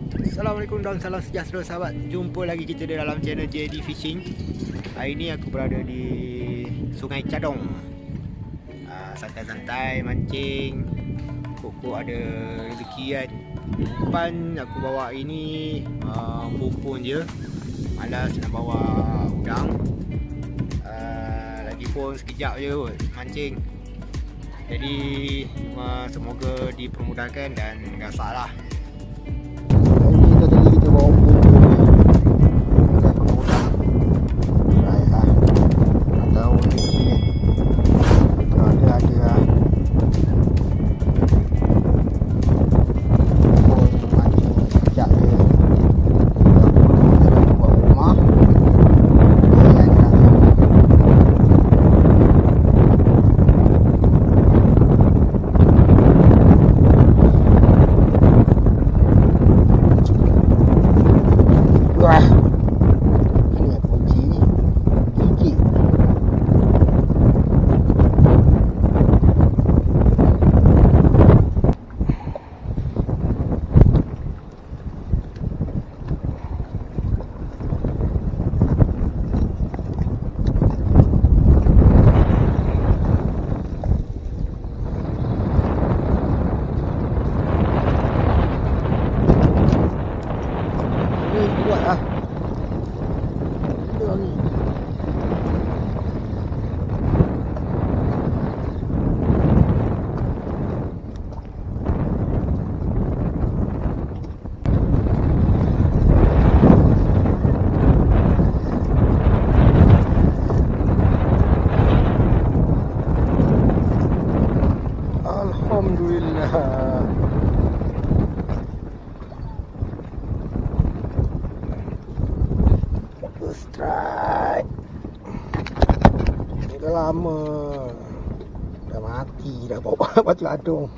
Assalamualaikum dan salam sejahtera sahabat. Jumpa lagi kita di dalam channel Jeti Fishing. Hari ini aku berada di Sungai Chadong. Santai-santai mancing. Kok ada rezeki kan. Umpan aku bawa ini umpun je. Malas nak bawa udang. Lagipun sekejap je kot mancing. Jadi semoga dipermudahkan dan gasak lah. Kita bawa umpum dan pengguna baik lah. Tak tahu ni kalau ada lah. Umpum mancing sekejap je. Kita buat rumah. Kuat lah. Dia ni. Alhamdulillah. Strike. Dah lama. Dah mati dah bawa batu ladung.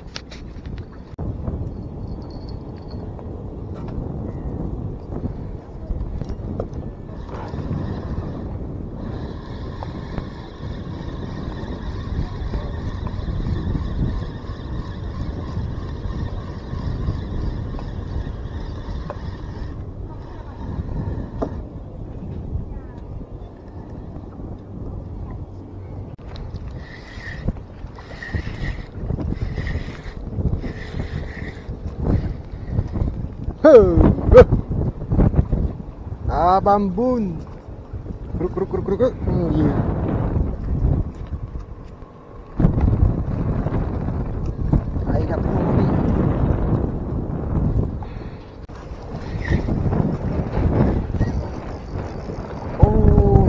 Bambun. Kruk. Ya. Air dah penuh ni. Oh.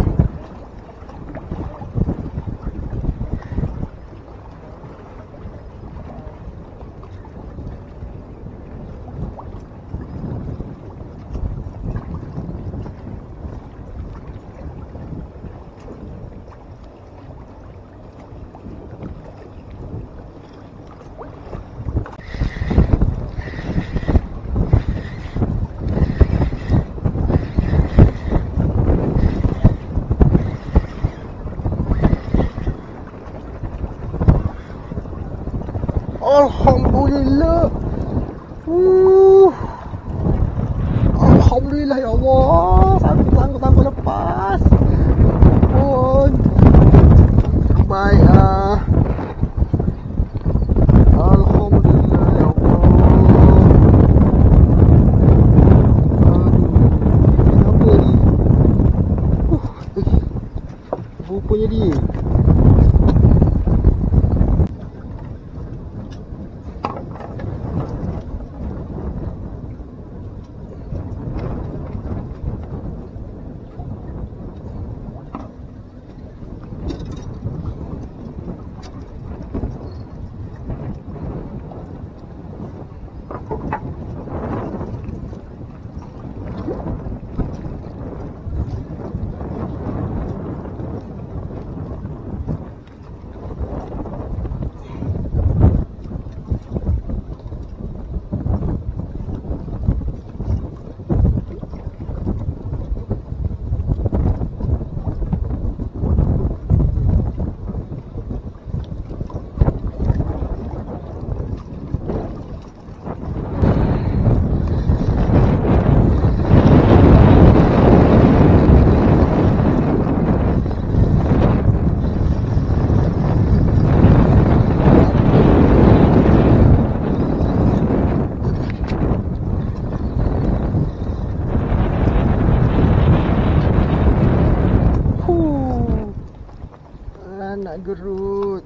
nak gerut.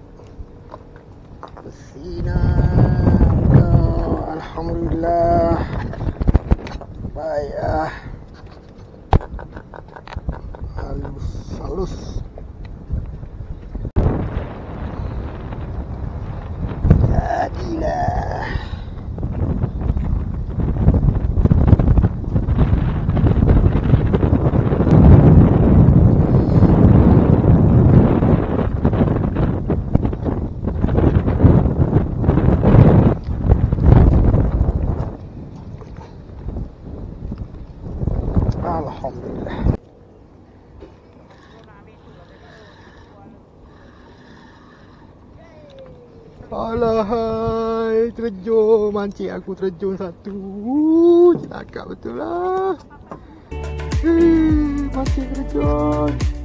Bersinar. Alhamdulillah. Baik ah. Halus. Jadilah. Alhamdulillah. Alahai, terjun mancing aku, terjun satu. Cakap betul lah. Mancing terjun.